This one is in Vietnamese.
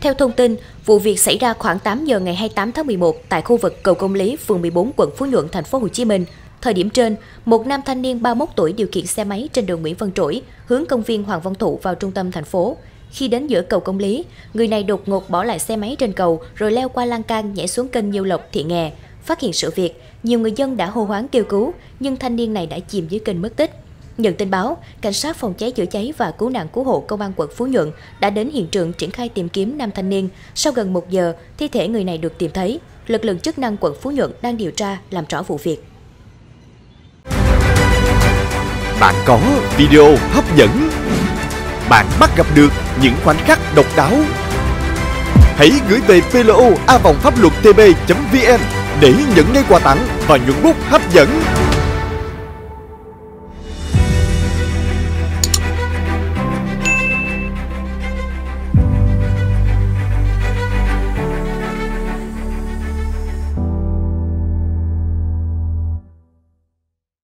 Theo thông tin, vụ việc xảy ra khoảng 8 giờ ngày 28 tháng 11 tại khu vực cầu Công Lý, phường 14, quận Phú Nhuận, thành phố Hồ Chí Minh. Thời điểm trên, một nam thanh niên 31 tuổi điều khiển xe máy trên đường Nguyễn Văn Trỗi, hướng công viên Hoàng Văn Thụ vào trung tâm thành phố. Khi đến giữa cầu Công Lý, người này đột ngột bỏ lại xe máy trên cầu rồi leo qua lan can nhảy xuống kênh Nhiêu Lộc, Thị Nghè. Phát hiện sự việc, nhiều người dân đã hô hoán kêu cứu, nhưng thanh niên này đã chìm dưới kênh mất tích. Nhận tin báo, cảnh sát phòng cháy chữa cháy và cứu nạn cứu hộ công an quận Phú Nhuận đã đến hiện trường triển khai tìm kiếm nam thanh niên. Sau gần 1 giờ, thi thể người này được tìm thấy. Lực lượng chức năng quận Phú Nhuận đang điều tra làm rõ vụ việc. Bạn có video hấp dẫn, bạn bắt gặp được những khoảnh khắc độc đáo. Hãy gửi về plo@phapluottb.vn để nhận ngay quà tặng và nhuận bút hấp dẫn.